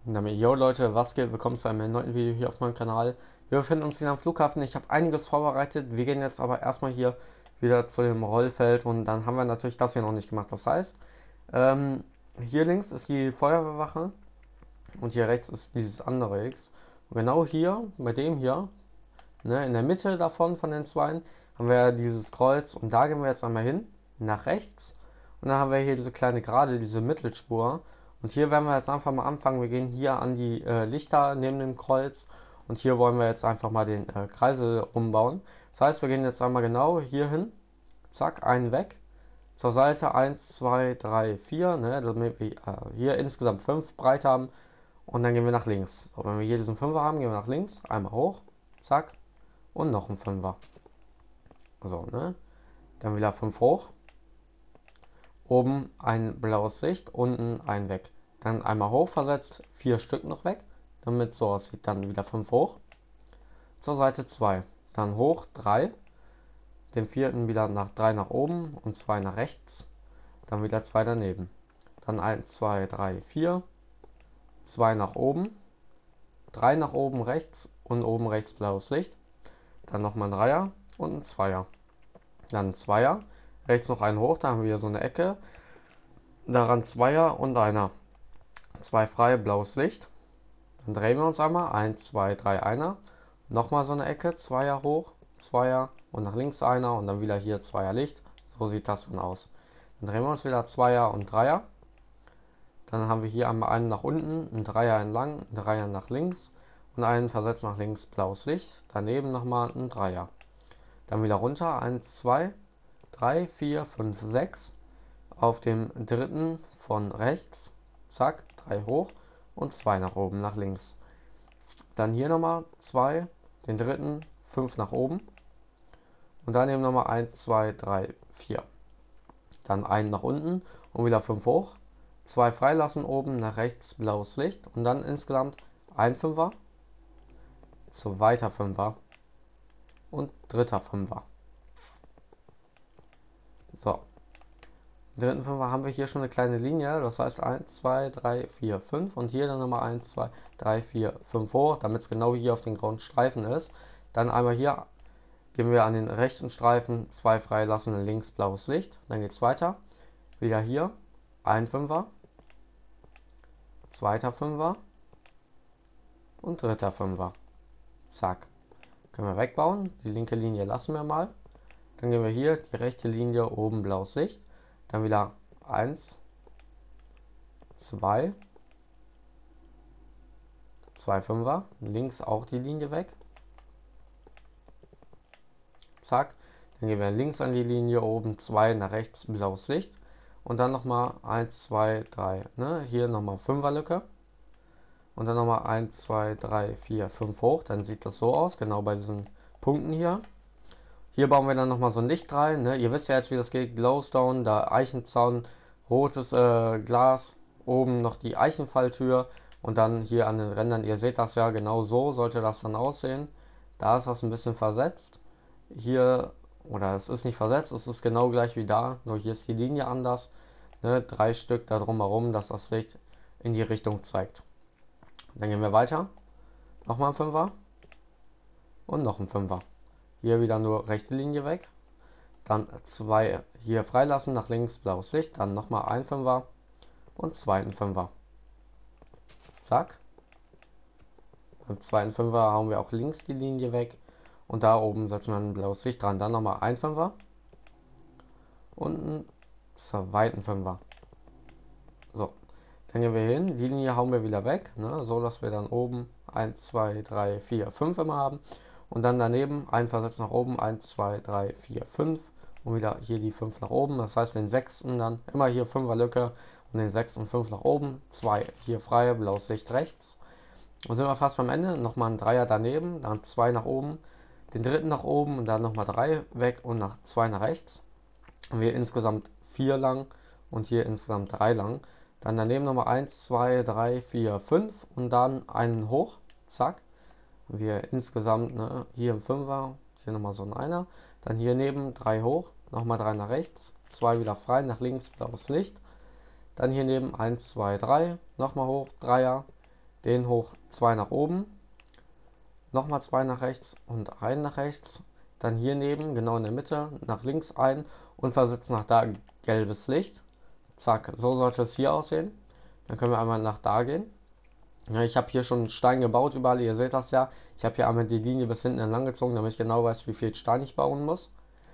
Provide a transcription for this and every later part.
Damit, yo Leute, was geht? Willkommen zu einem neuen Video hier auf meinem Kanal. Wir befinden uns wieder am Flughafen. Ich habe einiges vorbereitet. Wir gehen jetzt aber erstmal hier wieder zu dem Rollfeld und dann haben wir natürlich das hier noch nicht gemacht. Das heißt, ähm, hier links ist die Feuerwehrwache und hier rechts ist dieses andere X. Und genau hier, bei dem hier, ne, in der Mitte davon von den zweien, haben wir dieses Kreuz und da gehen wir jetzt einmal hin, nach rechts. Und dann haben wir hier diese kleine Gerade, diese Mittelspur. Und hier werden wir jetzt einfach mal anfangen. Wir gehen hier an die Lichter neben dem Kreuz. Und hier wollen wir jetzt einfach mal den Kreisel umbauen. Das heißt, wir gehen jetzt einmal genau hier hin. Zack, einen weg. Zur Seite 1, 2, 3, 4. Ne, damit wir hier insgesamt 5 breit haben. Und dann gehen wir nach links. So, wenn wir hier diesen 5er haben, gehen wir nach links. Einmal hoch. Zack. Und noch ein 5er. So, ne? Dann wieder 5 hoch. Oben ein blaues Licht, unten ein weg. Dann einmal hoch versetzt, 4 Stück noch weg, damit so aussieht. Dann wieder 5 hoch. Zur Seite 2. Dann hoch 3. Den vierten wieder nach 3 nach oben und 2 nach rechts. Dann wieder 2 daneben. Dann 1, 2, 3, 4. 2 nach oben. 3 nach oben rechts und oben rechts blaues Licht. Dann nochmal ein Dreier und ein Zweier. Dann ein Zweier. Rechts noch einen hoch, da haben wir hier so eine Ecke. Daran Zweier und einer. 2 frei, blaues Licht. Dann drehen wir uns einmal. 1, 2, 3, einer. Nochmal so eine Ecke. Zweier hoch, Zweier und nach links einer und dann wieder hier Zweier Licht. So sieht das dann aus. Dann drehen wir uns wieder Zweier und Dreier. Dann haben wir hier einmal einen nach unten, einen Dreier entlang, einen Dreier nach links und einen versetzt nach links, blaues Licht. Daneben nochmal ein Dreier. Dann wieder runter. 1, 2, 3, 4, 5, 6. Auf dem dritten von rechts, zack, 3 hoch und 2 nach oben, nach links. Dann hier nochmal 2, den dritten, 5 nach oben. Und dann eben nochmal 1, 2, 3, 4. Dann einen nach unten und wieder 5 hoch. 2 freilassen oben, nach rechts, blaues Licht. Und dann insgesamt ein 5er, zweiter 5er und dritter 5er. So. Im dritten Fünfer haben wir hier schon eine kleine Linie, das heißt 1, 2, 3, 4, 5 und hier dann nochmal 1, 2, 3, 4, 5 hoch, damit es genau hier auf den grauen Streifen ist. Dann einmal hier gehen wir an den rechten Streifen, 2 freilassen, links blaues Licht, dann geht es weiter. Wieder hier, ein 5er, zweiter 5er und dritter 5er. Zack. Können wir wegbauen, die linke Linie lassen wir mal. Dann gehen wir hier, die rechte Linie, oben blaues Licht. Dann wieder 1, 2, 2 Fünfer, links auch die Linie weg. Zack, dann gehen wir links an die Linie, oben 2, nach rechts blaues Licht. Und dann nochmal 1, 2, 3, ne? Hier nochmal 5er Lücke. Und dann nochmal 1, 2, 3, 4, 5 hoch, dann sieht das so aus, genau bei diesen Punkten hier. Hier bauen wir dann nochmal so ein Licht rein. Ne? Ihr wisst ja jetzt, wie das geht. Glowstone, da Eichenzaun, rotes Glas, oben noch die Eichenfalltür und dann hier an den Rändern, ihr seht das ja, genau so sollte das dann aussehen. Da ist das ein bisschen versetzt. Hier, oder es ist nicht versetzt, es ist genau gleich wie da, nur hier ist die Linie anders. Ne? 3 Stück da drumherum, dass das Licht in die Richtung zeigt. Dann gehen wir weiter. Nochmal ein 5er und noch ein 5er. Hier wieder nur rechte Linie weg. Dann 2 hier freilassen, nach links blaues Licht. Dann nochmal ein 5er und zweiten 5er. Zack. Beim zweiten 5er hauen wir auch links die Linie weg. Und da oben setzen wir ein blaues Licht dran. Dann nochmal ein 5er und einen zweiten 5er. So. Dann gehen wir hin. Die Linie hauen wir wieder weg. Ne, so dass wir dann oben 1, 2, 3, 4, 5 immer haben. Und dann daneben ein Versatz nach oben, 1, 2, 3, 4, 5 und wieder hier die 5 nach oben. Das heißt den sechsten dann immer hier 5er Lücke und den sechsten 5 nach oben, 2 hier frei, blaues Licht rechts. Und sind wir fast am Ende, nochmal ein Dreier daneben, dann 2 nach oben, den dritten nach oben und dann nochmal 3 weg und 2 nach rechts. Und wir insgesamt 4 lang und hier insgesamt 3 lang. Dann daneben nochmal 1, 2, 3, 4, 5 und dann einen hoch, zack. Wir insgesamt, ne, hier im 5er, hier nochmal so ein Einer, dann hier neben 3 hoch, nochmal 3 nach rechts, 2 wieder frei, nach links blaues Licht, dann hier neben 1, 2, 3, nochmal hoch, Dreier, den hoch 2 nach oben, nochmal 2 nach rechts und einen nach rechts. Dann hier neben, genau in der Mitte, nach links ein und versetzen nach da gelbes Licht. Zack, so sollte es hier aussehen. Dann können wir einmal nach da gehen. Ja, ich habe hier schon Stein gebaut überall, ihr seht das ja. Ich habe hier einmal die Linie bis hinten entlang gezogen, damit ich genau weiß, wie viel Stein ich bauen muss.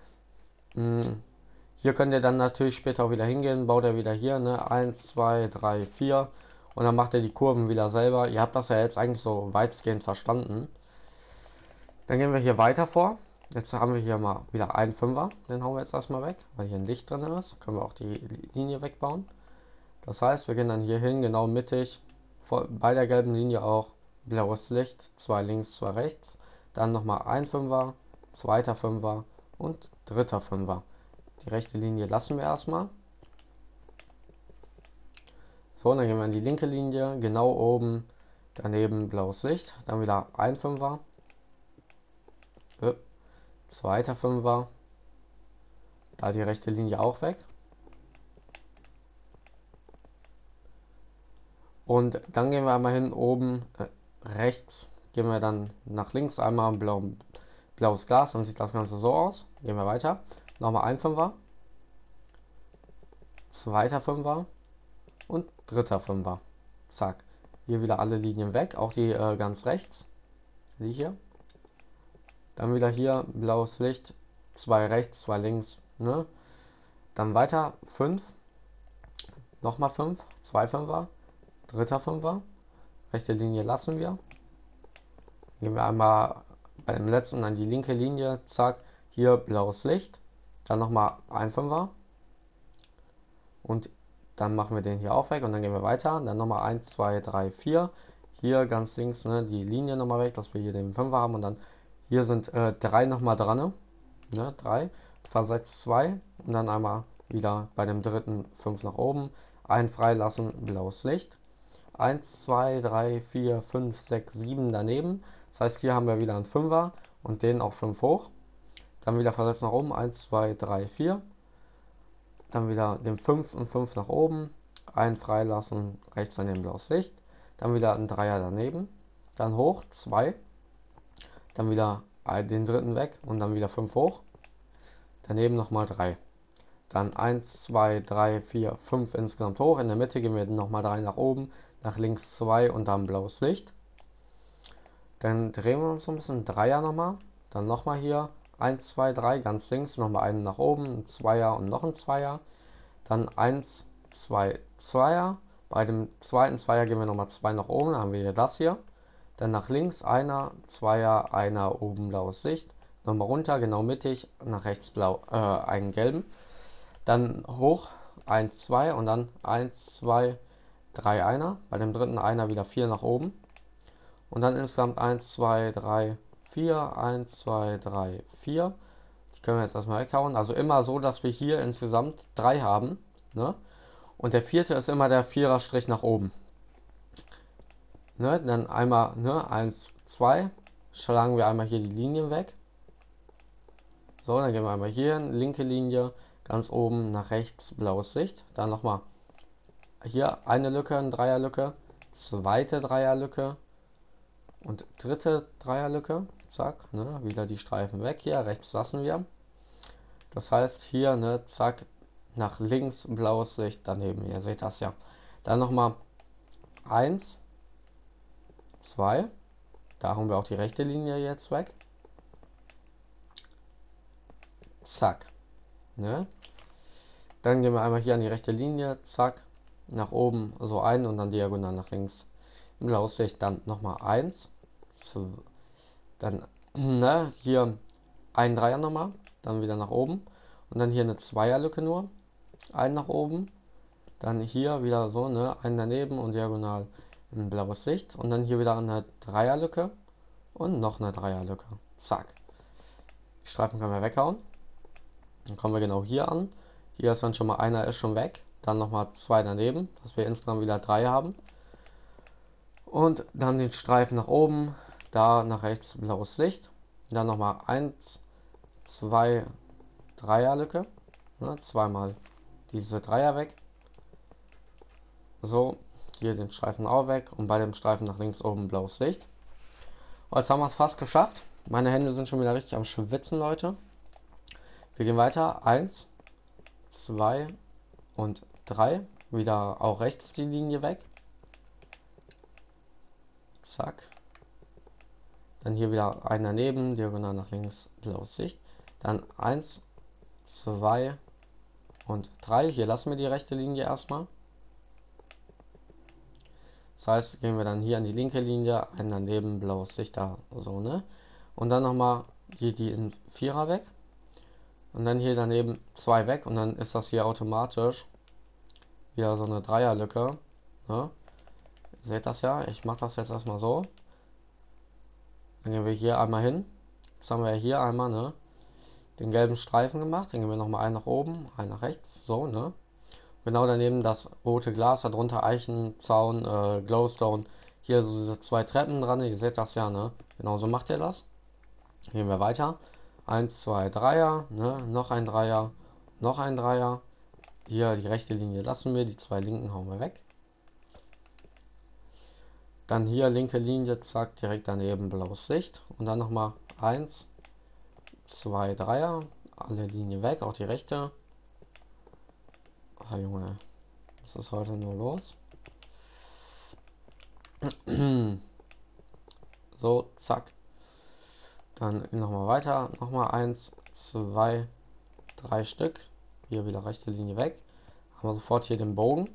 Hier könnt ihr dann natürlich später auch wieder hingehen, baut er wieder hier, ne? 1, 2, 3, 4 und dann macht er die Kurven wieder selber. Ihr habt das ja jetzt eigentlich so weitgehend verstanden. Dann gehen wir hier weiter vor. Jetzt haben wir hier mal wieder einen Fünfer, den hauen wir jetzt erstmal weg, weil hier ein Licht drin ist. Können wir auch die Linie wegbauen. Das heißt, wir gehen dann hier hin, genau mittig, bei der gelben Linie auch blaues Licht, 2 links, 2 rechts. Dann nochmal ein Fünfer, zweiter Fünfer und dritter Fünfer. Die rechte Linie lassen wir erstmal. So, dann gehen wir an die linke Linie, genau oben, daneben blaues Licht. Dann wieder ein Fünfer, zweiter Fünfer, da die rechte Linie auch weg. Und dann gehen wir einmal hin, oben rechts, gehen wir dann nach links einmal blaues Glas, dann sieht das Ganze so aus. Gehen wir weiter. Nochmal ein Fünfer, zweiter Fünfer und dritter Fünfer. Zack. Hier wieder alle Linien weg, auch die ganz rechts. Die hier. Dann wieder hier blaues Licht, 2 rechts, 2 links. Ne? Dann weiter 5. Nochmal 5, 2 Fünfer, dritter Fünfer. Rechte Linie lassen wir. Gehen wir einmal bei dem letzten an die linke Linie. Zack. Hier blaues Licht. Dann nochmal ein Fünfer. Und dann machen wir den hier auch weg und dann gehen wir weiter. Dann nochmal 1, 2, 3, 4. Hier ganz links, ne, die Linie nochmal weg, dass wir hier den 5er haben. Und dann hier sind 3 nochmal dran. Ne, 3. Versetzt 2. Und dann einmal wieder bei dem dritten 5 nach oben. Ein freilassen, blaues Licht. 1, 2, 3, 4, 5, 6, 7 daneben. Das heißt, hier haben wir wieder einen 5er und den auch 5 hoch. Dann wieder versetzt nach oben. 1, 2, 3, 4. Dann wieder den 5 und 5 nach oben, einen freilassen, rechts daneben blaues Licht, dann wieder ein Dreier daneben, dann hoch, 2, dann wieder den dritten weg und dann wieder 5 hoch, daneben nochmal 3. Dann 1, 2, 3, 4, 5 insgesamt hoch, in der Mitte gehen wir nochmal 3 nach oben, nach links 2 und dann blaues Licht. Dann drehen wir uns so ein bisschen, Dreier nochmal, dann nochmal hier 1, 2, 3, ganz links, nochmal einen nach oben, ein Zweier und noch ein Zweier. Dann 1, 2, Zweier. Bei dem zweiten Zweier gehen wir nochmal 2 nach oben, dann haben wir hier das hier. Dann nach links einer, Zweier, einer oben blaues Licht. Nochmal runter, genau mittig, nach rechts blau, einen gelben. Dann hoch, 1, 2 und dann 1, 2, 3 einer. Bei dem dritten einer wieder 4 nach oben. Und dann insgesamt 1, 2, 3, 4, 1, 2, 3, 4. Die können wir jetzt erstmal weghauen. Also immer so, dass wir hier insgesamt 3 haben. Ne? Und der vierte ist immer der Viererstrich nach oben. Ne? Dann einmal 1, 2. Schlagen wir einmal hier die Linien weg. So, dann gehen wir einmal hier hin, linke Linie, ganz oben nach rechts blaues Licht. Dann nochmal hier eine Lücke, eine Dreierlücke, zweite Dreierlücke und dritte Dreierlücke. Zack, ne, wieder die Streifen weg hier, rechts lassen wir. Das heißt hier, ne, zack, nach links blaues Licht daneben. Ihr seht das ja. Dann nochmal 1, 2. Da haben wir auch die rechte Linie jetzt weg. Zack. Ne? Dann gehen wir einmal hier an die rechte Linie. Zack. Nach oben so ein und dann diagonal nach links. Blaues Licht. Dann nochmal 1. 2. Dann ne, hier ein Dreier nochmal. Dann wieder nach oben. Und dann hier eine Zweierlücke nur. Ein nach oben. Dann hier wieder so, ne, ein daneben und diagonal ein blaues Licht. Und dann hier wieder eine Dreierlücke. Und noch eine Dreierlücke. Zack. Die Streifen können wir weghauen. Dann kommen wir genau hier an. Hier ist dann schon mal einer ist schon weg. Dann nochmal 2 daneben, dass wir insgesamt wieder 3 haben. Und dann den Streifen nach oben. Da nach rechts blaues Licht. Dann nochmal 1, 2, Dreierlücke. Ne, zweimal diese Dreier weg. So, hier den Streifen auch weg und bei dem Streifen nach links oben blaues Licht. Und jetzt haben wir es fast geschafft. Meine Hände sind schon wieder richtig am Schwitzen, Leute. Wir gehen weiter. 1, 2 und 3. Wieder auch rechts die Linie weg. Zack. Dann hier wieder ein daneben, diagonal nach links, blaues Licht. Dann 1, 2 und 3. Hier lassen wir die rechte Linie erstmal. Das heißt, gehen wir dann hier an die linke Linie, ein daneben, blaues Licht da, so, ne? Und dann nochmal hier die in Vierer weg. Und dann hier daneben 2 weg. Und dann ist das hier automatisch wieder so eine Dreierlücke, ne? Ihr seht das ja, ich mache das jetzt erstmal so. Dann gehen wir hier einmal hin. Jetzt haben wir hier einmal, ne, den gelben Streifen gemacht. Dann gehen wir nochmal einen nach oben, einen nach rechts, so, ne? Genau daneben das rote Glas, darunter Eichenzaun, Glowstone. Hier so diese 2 Treppen dran, ihr seht das ja, ne? Genau so macht ihr das. Gehen wir weiter. 1, 2, 3er, ne? Noch ein Dreier, noch ein Dreier. Hier die rechte Linie lassen wir, die 2 linken hauen wir weg. Dann hier linke Linie, zack, direkt daneben blaues Licht. Und dann nochmal 1, 2, 3er. Alle Linien weg, auch die rechte. Ah, Junge, was ist heute nur los? So, zack. Dann nochmal weiter. Nochmal 1, 2, 3 Stück. Hier wieder rechte Linie weg. Haben wir sofort hier den Bogen.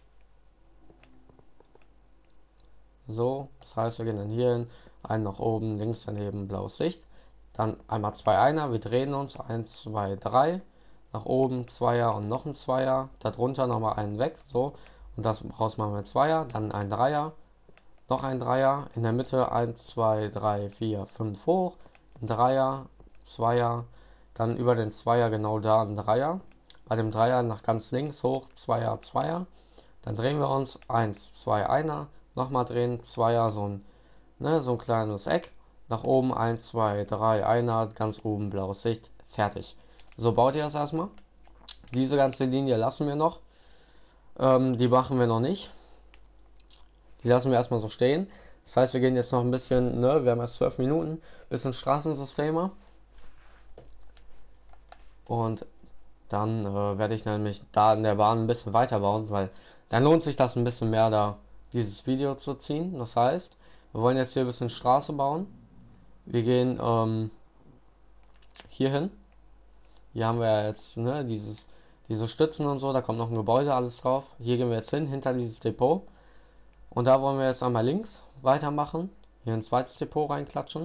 So, das heißt, wir gehen dann hier hin, einen nach oben, links daneben, blaues Licht. Dann einmal 2 Einer, wir drehen uns, 1, 2, 3, nach oben, Zweier und noch ein Zweier, darunter nochmal einen weg, so, und das raus machen wir Zweier, dann ein Dreier, noch ein Dreier, in der Mitte 1, 2, 3, 4, 5 hoch, ein Dreier, Zweier, dann über den Zweier genau da ein Dreier, bei dem Dreier nach ganz links hoch, Zweier, Zweier, dann drehen wir uns, 1, 2, Einer, nochmal drehen, Zweier, so ein kleines Eck. Nach oben 1, 2, 3, Einer, ganz oben blaues Licht. Fertig. So baut ihr das erstmal. Diese ganze Linie lassen wir noch. Die machen wir noch nicht. Die lassen wir erstmal so stehen. Das heißt, wir gehen jetzt noch ein bisschen, ne, wir haben erst 12 Minuten, bisschen Straßensysteme. Und dann werde ich nämlich da in der Bahn ein bisschen weiterbauen, weil dann lohnt sich das ein bisschen mehr, da dieses Video zu ziehen. Das heißt, wir wollen jetzt hier ein bisschen Straße bauen. Wir gehen hier hin. Hier haben wir ja jetzt, ne, diese Stützen und so, da kommt noch ein Gebäude, alles drauf. Hier gehen wir jetzt hin, hinter dieses Depot. Und da wollen wir jetzt einmal links weitermachen. Hier ein zweites Depot reinklatschen.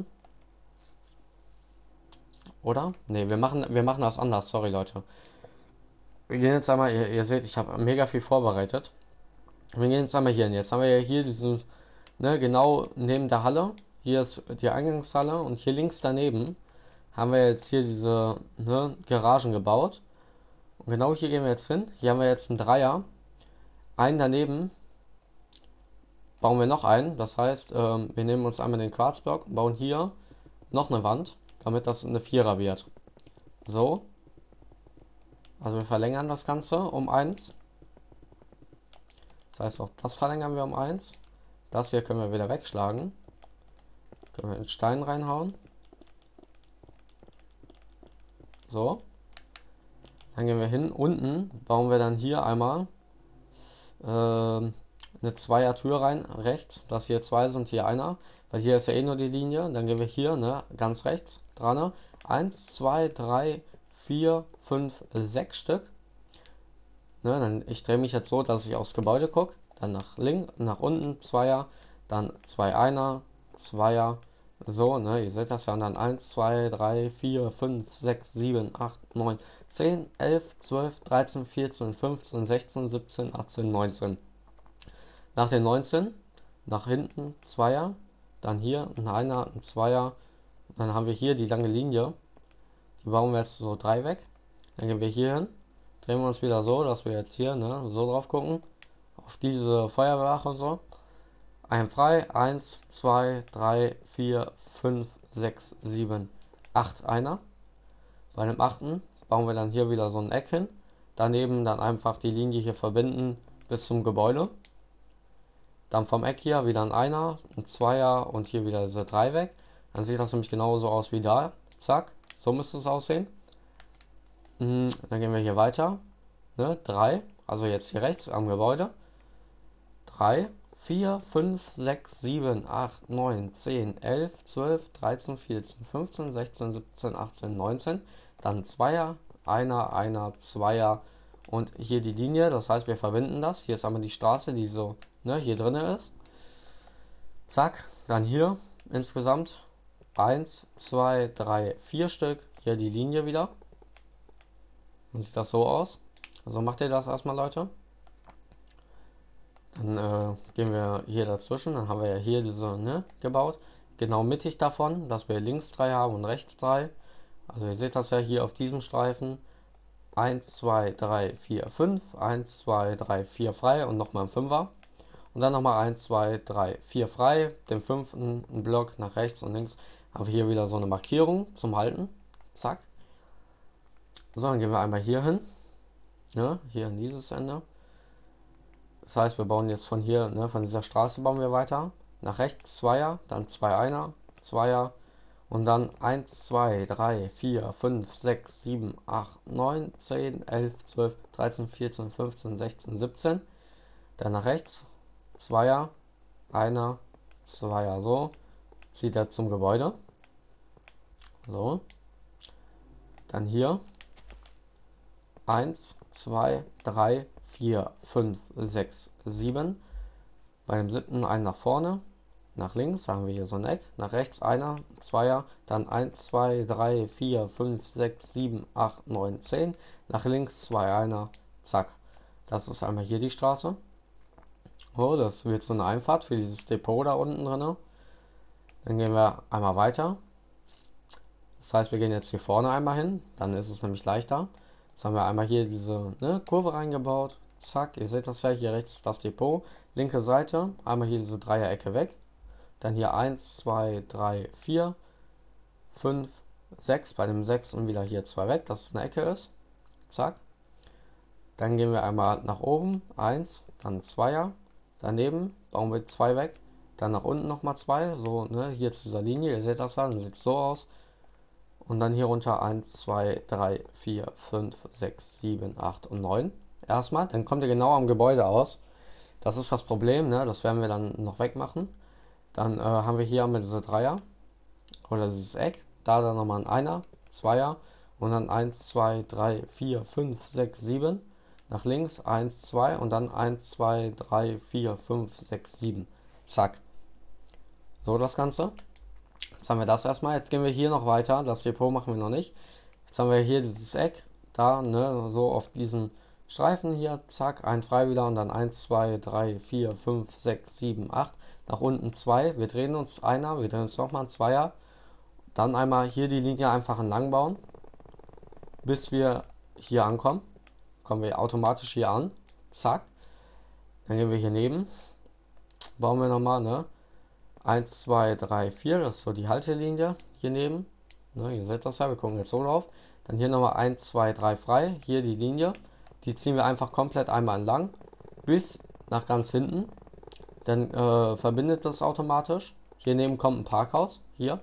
Oder? Ne, wir machen das anders, sorry Leute. Wir gehen jetzt einmal, ihr seht, ich habe mega viel vorbereitet. Wir gehen jetzt einmal hier hin. Jetzt haben wir ja hier diesen, ne, genau neben der Halle. Hier ist die Eingangshalle und hier links daneben haben wir jetzt hier diese, ne, Garagen gebaut. Und genau hier gehen wir jetzt hin. Hier haben wir jetzt einen Dreier. Einen daneben bauen wir noch einen. Das heißt, wir nehmen uns einmal den Quarzblock und bauen hier noch eine Wand, damit das eine Vierer wird. So. Also wir verlängern das Ganze um 1. Das heißt, auch das verlängern wir um 1. Das hier können wir wieder wegschlagen. Können wir in Stein reinhauen. So. Dann gehen wir hin. Unten bauen wir dann hier einmal eine Zweier Tür rein. Rechts. Das hier 2 sind, hier einer. Weil hier ist ja eh nur die Linie. Dann gehen wir hier, ne, ganz rechts dran. 1, 2, 3, 4, 5, 6 Stück. Ne, dann ich drehe mich jetzt so, dass ich aufs Gebäude gucke. Dann nach links, nach unten Zweier. Dann 2 Einer, Zweier. So, ne, ihr seht das ja. Und dann 1, 2, 3, 4, 5, 6, 7, 8, 9, 10, 11, 12, 13, 14, 15, 16, 17, 18, 19. Nach den 19, nach hinten Zweier. Dann hier ein Einer, ein Zweier. Dann haben wir hier die lange Linie. Die bauen wir jetzt so 3 weg. Dann gehen wir hier hin. Drehen wir uns wieder so, dass wir jetzt hier, ne, so drauf gucken. Auf diese Feuerwache und so. Ein frei. 1, 2, 3, 4, 5, 6, 7, 8 Einer. Bei dem 8. bauen wir dann hier wieder so ein Eck hin. Daneben dann einfach die Linie hier verbinden bis zum Gebäude. Dann vom Eck hier wieder ein Einer, ein Zweier und hier wieder diese 3 weg. Dann sieht das nämlich genauso aus wie da. Zack, so müsste es aussehen. Dann gehen wir hier weiter. Ne, 3, also jetzt hier rechts am Gebäude. 3, 4, 5, 6, 7, 8, 9, 10, 11, 12, 13, 14, 15, 16, 17, 18, 19. Dann Zweier, Einer, Zweier und hier die Linie. Das heißt, wir verbinden das. Hier ist einmal die Straße, die so hier drin ist. Zack, dann hier insgesamt 1, 2, 3, 4 Stück. Hier die Linie wieder. Dann sieht das so aus. So macht ihr das erstmal, Leute. Dann gehen wir hier dazwischen. Dann haben wir ja hier diese gebaut. Genau mittig davon, dass wir links 3 haben und rechts 3. Also ihr seht das ja hier auf diesem Streifen. 1, 2, 3, 4, 5. 1, 2, 3, 4 frei und nochmal ein Fünfer. Und dann nochmal 1, 2, 3, 4 frei. Den fünften Block nach rechts und links haben wir hier wieder so eine Markierung zum Halten. Zack. So, dann gehen wir einmal hier hin. Hier an dieses Ende. Das heißt, wir bauen jetzt von hier, von dieser Straße bauen wir weiter. Nach rechts Zweier, dann 2 Einer, Zweier und dann 1, 2, 3, 4, 5, 6, 7, 8, 9, 10, 11, 12, 13, 14, 15, 16, 17. Dann nach rechts Zweier, Einer, Zweier, so. Zieht er zum Gebäude. So. Dann hier 1, 2, 3, 4, 5, 6, 7. Bei dem siebten einen nach vorne, nach links haben wir hier so ein Eck, nach rechts einer, Zweier, dann 1, 2, 3, 4, 5, 6, 7, 8, 9, 10. Nach links 2 Einer, zack. Das ist einmal hier die Straße. Oh, das wird so eine Einfahrt für dieses Depot da unten drin. Dann gehen wir einmal weiter. Das heißt, wir gehen jetzt hier vorne einmal hin, dann ist es nämlich leichter. Jetzt haben wir einmal hier diese Kurve reingebaut. Zack, ihr seht das ja, hier rechts das Depot. Linke Seite, einmal hier diese Dreierecke weg. Dann hier 1, 2, 3, 4, 5, 6. Bei dem 6 und wieder hier 2 weg, dass es eine Ecke ist. Zack. Dann gehen wir einmal nach oben, 1, dann 2er. Daneben bauen wir 2 weg. Dann nach unten nochmal 2, so hier zu dieser Linie. Ihr seht das ja, dann sieht es so aus. Und dann hier runter 1, 2, 3, 4, 5, 6, 7, 8 und 9. Erstmal, dann kommt ihr genau am Gebäude aus. Das ist das Problem, das werden wir dann noch wegmachen. Dann haben wir hier mit diese Dreier oder dieses Eck. Da dann nochmal ein Einer, Zweier und dann 1, 2, 3, 4, 5, 6, 7. Nach links 1, 2 und dann 1, 2, 3, 4, 5, 6, 7. Zack. So das Ganze. Jetzt haben wir das erstmal. Jetzt gehen wir hier noch weiter. Das Depot machen wir noch nicht. Jetzt haben wir hier dieses Eck. Da, so auf diesen Streifen hier. Zack, ein frei wieder und dann 1, 2, 3, 4, 5, 6, 7, 8. Nach unten 2. Wir drehen uns Einer. Wir drehen uns nochmal ein Zweier. Dann einmal hier die Linie einfach entlang bauen. Bis wir hier ankommen. Kommen wir automatisch hier an. Zack. Dann gehen wir hier neben. Bauen wir nochmal, 1, 2, 3, 4, das ist so die Haltelinie hier neben. Ihr seht das ja, wir gucken jetzt so drauf. Dann hier nochmal 1, 2, 3 frei. Hier die Linie. Die ziehen wir einfach komplett einmal entlang. Bis nach ganz hinten. Dann verbindet das automatisch. Hier neben kommt ein Parkhaus. Hier.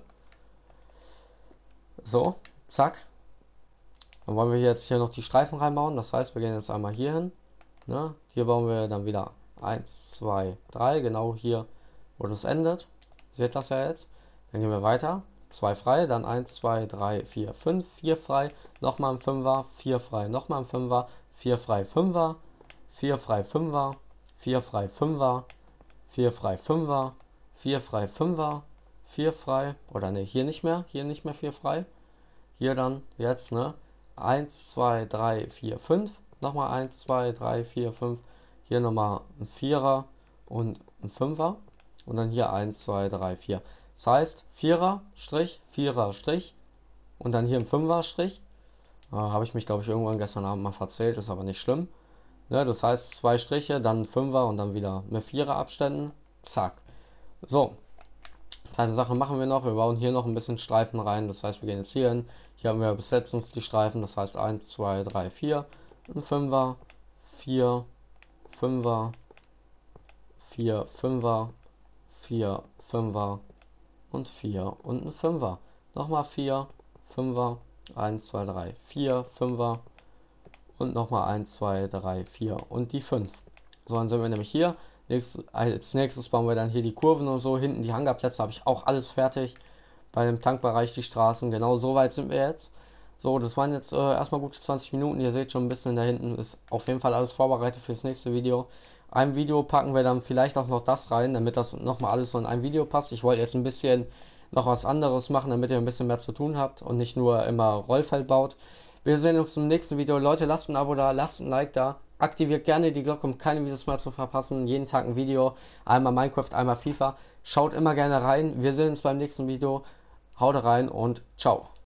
So, zack. Dann wollen wir jetzt hier noch die Streifen reinbauen. Das heißt, wir gehen jetzt einmal hier hin. Hier bauen wir dann wieder 1, 2, 3. Genau hier, wo das endet. Seht das ja jetzt. Dann gehen wir weiter. 2 frei, dann 1, 2, 3, 4, 5, 4 frei, nochmal ein Fünfer, 4 frei, nochmal ein Fünfer, 4 frei, Fünfer, 4 frei, Fünfer, 4 frei, Fünfer, 4 frei, Fünfer, 4 frei, Fünfer, 4 frei, oder ne, hier nicht mehr 4 frei. Hier dann jetzt, 1, 2, 3, 4, 5, nochmal 1, 2, 3, 4, 5, hier nochmal ein Vierer und ein Fünfer. Und dann hier 1, 2, 3, 4. Das heißt, Vierer, Strich, Vierer, Strich. Und dann hier ein Fünfer, Strich. Habe ich mich, glaube ich, irgendwann gestern Abend mal verzählt, ist aber nicht schlimm. Das heißt, 2 Striche, dann ein Fünfer und dann wieder mit Vierer Abständen. Zack. So. Eine Sache machen wir noch. Wir bauen hier noch ein bisschen Streifen rein. Das heißt, wir gehen jetzt hier hin. Hier haben wir bis letztens die Streifen. Das heißt 1, 2, 3, 4. Ein Fünfer, 4, Fünfer, 4 Fünfer, 4 Fünfer und 4 und ein Fünfer. Nochmal 4 Fünfer, 1, 2, 3, 4 Fünfer und nochmal 1, 2, 3, 4 und die 5. So, dann sind wir nämlich hier. Als nächstes bauen wir dann hier die Kurven und so. Hinten die Hangarplätze habe ich auch alles fertig. Bei dem Tankbereich die Straßen. Genau so weit sind wir jetzt. So, das waren jetzt erstmal gute 20 Minuten. Ihr seht schon ein bisschen da hinten ist auf jeden Fall alles vorbereitet fürs nächste Video. Ein Video packen wir dann vielleicht auch noch das rein, damit das nochmal alles so in ein Video passt. Ich wollte jetzt ein bisschen noch was anderes machen, damit ihr ein bisschen mehr zu tun habt und nicht nur immer Rollfeld baut. Wir sehen uns im nächsten Video. Leute, lasst ein Abo da, lasst ein Like da. Aktiviert gerne die Glocke, um keine Videos mehr zu verpassen. Jeden Tag ein Video. Einmal Minecraft, einmal FIFA. Schaut immer gerne rein. Wir sehen uns beim nächsten Video. Haut rein und ciao.